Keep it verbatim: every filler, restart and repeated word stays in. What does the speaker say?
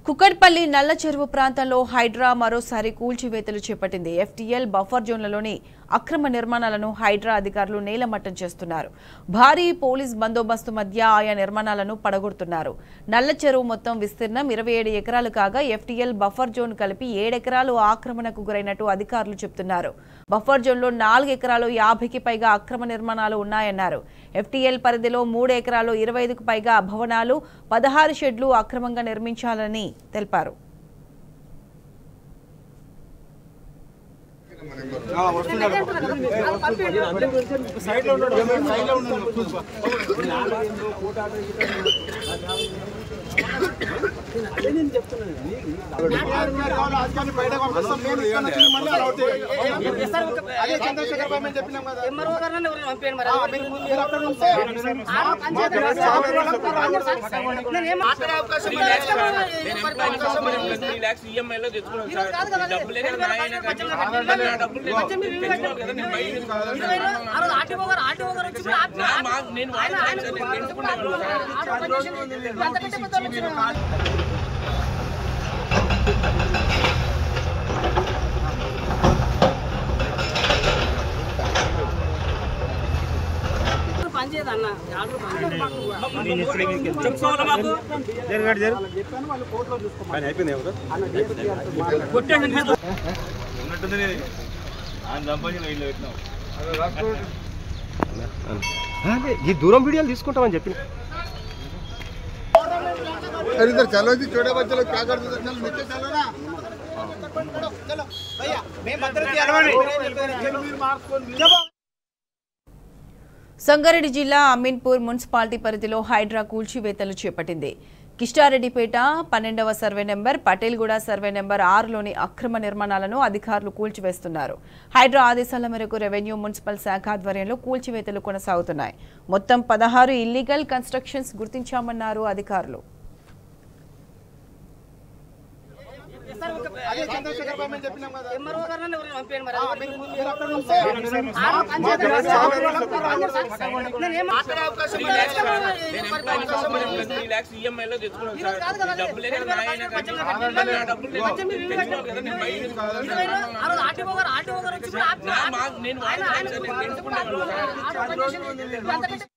కుకట్పల్లి నల్ల చెరువు ప్రాంతంలో హైడ్రా మరోసారి కూల్చివేతలు చేపట్టింది. ఎఫ్టీఎల్ బఫర్ జోన్లలోని అక్రమ నిర్మాణాలను హైడ్రా అధికారులు నేలమట్టం చేస్తున్నారు. భారీ పోలీస్ బందోబస్తు మధ్య ఆయా నిర్మాణాలను పడగొడుతున్నారు. నల్ల చెరువు మొత్తం విస్తీర్ణం ఇరవై ఏడు ఎకరాలు కాగా ఎఫ్టీఎల్ బఫర్ జోన్ కలిపి ఏడెకరాలు ఆక్రమణకు గురైనట్టు అధికారులు చెబుతున్నారు. బఫర్ జోన్లో నాలుగు ఎకరాలు యాభైకి పైగా అక్రమ నిర్మాణాలు ఉన్నాయన్నారు. ఎఫ్టీఎల్ పరిధిలో మూడు ఎకరాలు ఇరవై ఐదుకు పైగా భవనాలు, పదహారు షెడ్లు అక్రమంగా నిర్మించాలని తెలిపారు. ఈ దూరం వీడియోలు తీసుకుంటామని చెప్పి इधर चलो जी, छोटे बच्चे लोग क्या करते थे? चल नीचे चलो ना। चलो भैया, मैं मदर की अरवानी। సంగారెడ్డి జిల్లా అమీన్పూర్ మున్సిపాలిటీ పరిధిలో హైడ్రా కూల్చివేతలు చేపట్టింది. కిష్టారెడ్డిపేట పన్నెండవ survey number, Patelguda survey number ఆరులోని అక్రమ నిర్మాణాలను అధికారులు కూల్చివేస్తున్నారు. హైడ్రా ఆదేశాల మేరకు రెవెన్యూ, మున్సిపల్ శాఖ ఆధ్వర్యంలో కూల్చివేతలు కొనసాగుతున్నాయి. మొత్తం పదహారు ఇల్లీగల్ కన్స్ట్రక్షన్స్ గుర్తించామన్నారు అధికారులు. నేను